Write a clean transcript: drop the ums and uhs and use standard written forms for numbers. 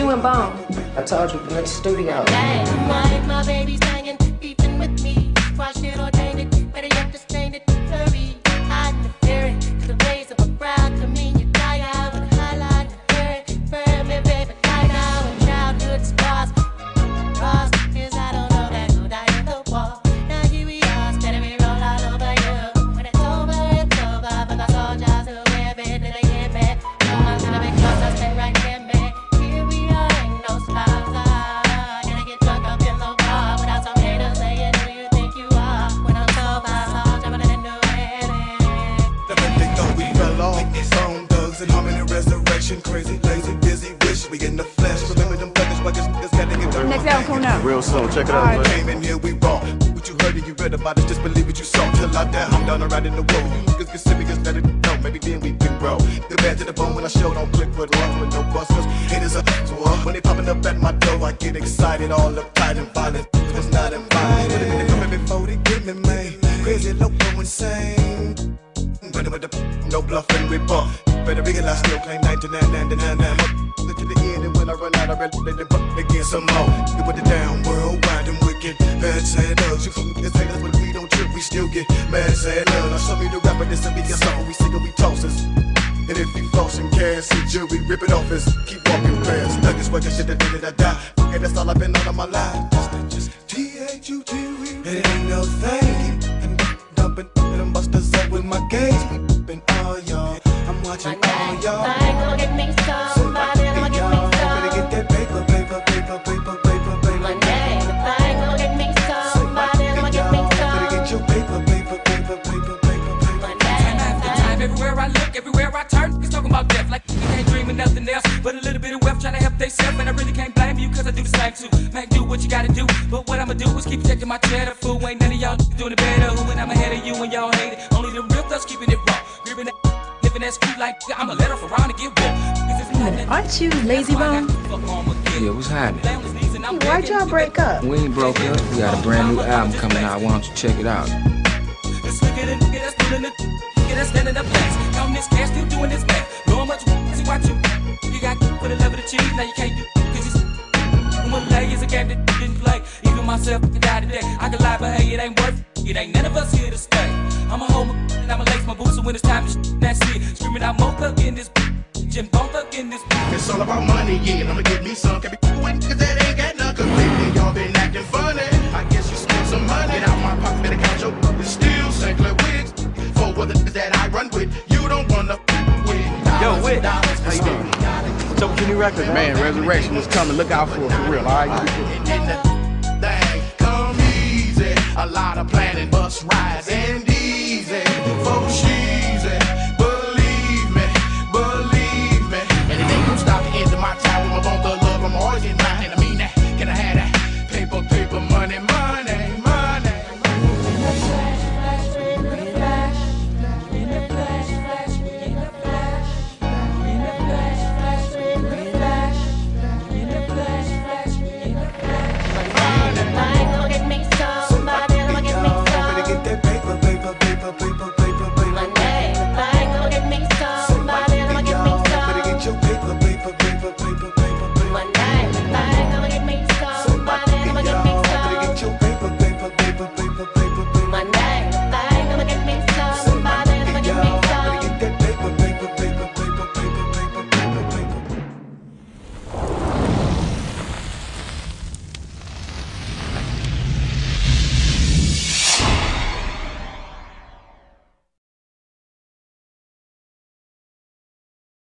you and Bone? I told you, in the studio. Like my baby's hanging, beefing with me. Why shit ordained it, better yet disdained it. Hurry, hiding the fury to the blaze of a proud convenient die out with a highlight. Hurry, burn me, baby, die now and childhood scars. Lost is I don't know that who died at the wall. Now here we are, steady we roll all over you. When it's over, for the soldiers who have it, they get back. No one's gonna make us, I stay right here, man. Here we are, ain't no stars. Gonna get drunk up in the bar without some haters saying who you think you are. When I'm sober, I'm jumping in the way. They thought we fell off. Bone thugs and harmony resurrection. Crazy, lazy, busy, wish we in the flesh. Remember them thuggers, but just gotta get the Next album coming out. Real slow, check it out. right. Came in here, we raw. What you heard and you read about it, just believe what you saw. Till I die, I'm down around in the road. You niggas get serious, let it know. Maybe then we can grow. The bad to the bone when I show, don't click with love with no busters. Haters are to when they popping up at my door, I get excited, all uptight and violent. Was not invited. They coming before they get me, man. Crazy, loco, insane. But with the no bluffing, we bump. Better realize still claim 99.99. To the end, and when I run out, I read it and again some more. You put it down, worldwide and wicked. Bad sad love, you from the haters, but we don't trip, we still get mad sad love. Now show me the rapper, this will be a song, we sing and we toss us. And if he flossing cash, see jewelry, rip it off his. Keep walking fast, nuggets working shit that I die. And that's all I've been all of my life. Just T-H-U-T, it ain't no thing. And dumping them busters up with my gaze. Been all y'all, I'm watching all y'all. Gonna get me somebody, gonna get me some. Better get that paper, paper, paper, paper, paper, paper. One day, gonna get me somebody, gonna get me some. Better get your paper, paper, paper, paper, paper, paper. One Time after time, day, everywhere I look, everywhere I turn, it's talking about death. Like you can't dream of nothing else but a little bit of wealth, trying to help theyself. And I really can't blame you, cause I do the same too. Man, do what you gotta do, but what I'ma do is keep checking my cheddar. Fool, ain't none of y'all doing it better. Who and I'm ahead of you and y'all hate it. Only the real thugs keeping it raw. Gripping that, living that street like I'ma let off around and get woke. Aren't you Lazy Bone? Yeah, what's happening? Hey, why'd y'all break up? We ain't broke up. We got a brand new album coming out. Why don't you check it out? Let's look at a nigga that's pulling the nigga that's standing up fast. Counting this cash, still doing this math. Knowing much see watch you. You got for the love of the cheese, now you can't do cause it's one lay is a game that didn't play. Even myself can die today. I can lie, but hey, it ain't worth it. It ain't none of us here to stay. I'ma hold my and I'ma lace my boots, so when it's time to that's it. Screaming out more thug in this Jim Bone thug in this. It's all about money, yeah, and I'ma get me some. Can't be doing cause that ain't got none. Cause lately y'all been acting funny. I guess you spent some money. Get out my pocket, better count your it's still St. Clair wigs. For what it is that I run with, you don't wanna with. Yo, Whit, how you doing? What's up with your new record? Man, Resurrection is coming. Look out for it, for real, all right? And then that thing come easy. A lot of planning, bus rides and easy. For she